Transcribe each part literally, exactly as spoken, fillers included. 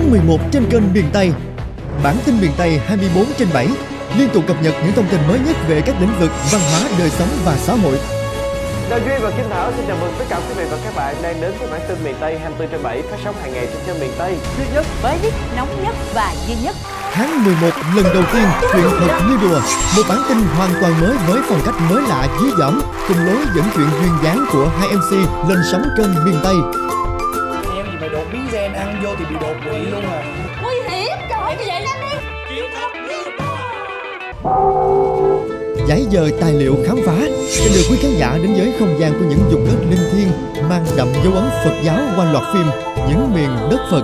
tháng mười một trên kênh Miền Tây. Bản tin Miền Tây hai mươi bốn trên bảy liên tục cập nhật những thông tin mới nhất về các lĩnh vực văn hóa, đời sống và xã hội. Đào Duy và Kim Thảo xin chào mừng tất cả quý vị và các bạn đang đến với bản tin Miền Tây hai mươi bốn trên bảy phát sóng hàng ngày trên kênh Miền Tây duy nhất, mới nhất, nóng nhất và duy nhất. Tháng mười một lần đầu tiên chuyện thật như đùa, một bản tin hoàn toàn mới với phong cách mới lạ dí dỏm, cùng lối dẫn chuyện duyên dáng của hai em xê lên sóng kênh Miền Tây. Em thì phải đột biến gen, ăn vô thì bị đột quỵ luôn à. Nguy hiểm, trời ơi, vậy nhanh đi. Giải dời tài liệu khám phá sẽ đưa quý khán giả đến với không gian của những vùng đất linh thiêng mang đậm dấu ấn Phật giáo qua loạt phim Những miền đất Phật.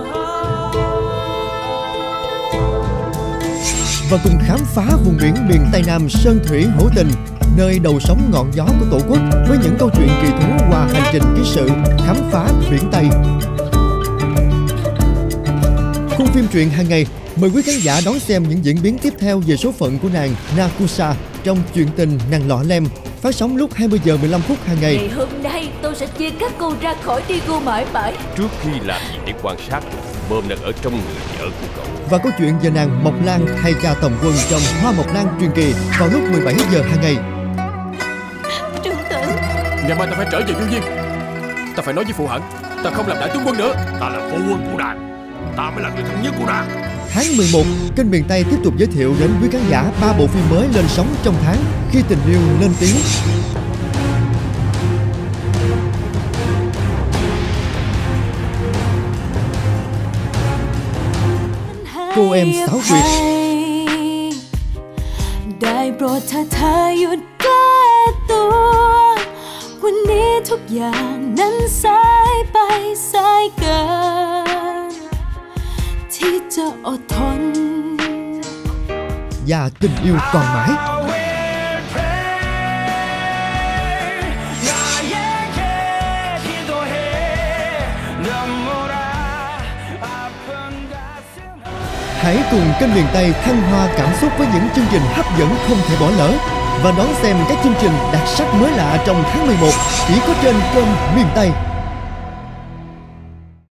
Và cùng khám phá vùng biển miền Tây Nam sơn thủy hữu tình, nơi đầu sóng ngọn gió của Tổ quốc với những câu chuyện kỳ thú qua hành trình ký sự khám phá biển Tây. Khung phim truyện hàng ngày mời quý khán giả đón xem những diễn biến tiếp theo về số phận của nàng Nakusa trong chuyện tình Nàng Lọ Lem, phát sóng lúc hai mươi giờ mười lăm phút hàng ngày. Ngày hôm nay tôi sẽ chia các cô ra khỏi Diego mãi mãi. Trước khi làm gì để quan sát, bơm đang ở trong người vợ của cậu. Và câu chuyện về nàng Mộc Lan thay cha Tòng Quân trong Hoa Mộc Lan truyền kỳ vào lúc mười bảy giờ hàng ngày. Trương Tử, ngày mai ta phải trở về Vô Viên. Ta phải nói với phụ hận, ta không làm đại tướng quân nữa. Ta là phu quân của nàng, ta mới là người thân nhất của nàng. Tháng mười một, kênh Miền Tây tiếp tục giới thiệu đến quý khán giả ba bộ phim mới lên sóng trong tháng Khi tình yêu lên tiếng. Cô em xáo quyệt. ได้โปรดเธอเธอหยุดแก้ตัววันนี้ทุกอย่างนั้นสายไปสายเกินที่จะอดทน Và tình yêu còn mãi. Hãy cùng kênh Miền Tây thăng hoa cảm xúc với những chương trình hấp dẫn không thể bỏ lỡ và đón xem các chương trình đặc sắc mới lạ trong tháng mười một chỉ có trên kênh Miền Tây.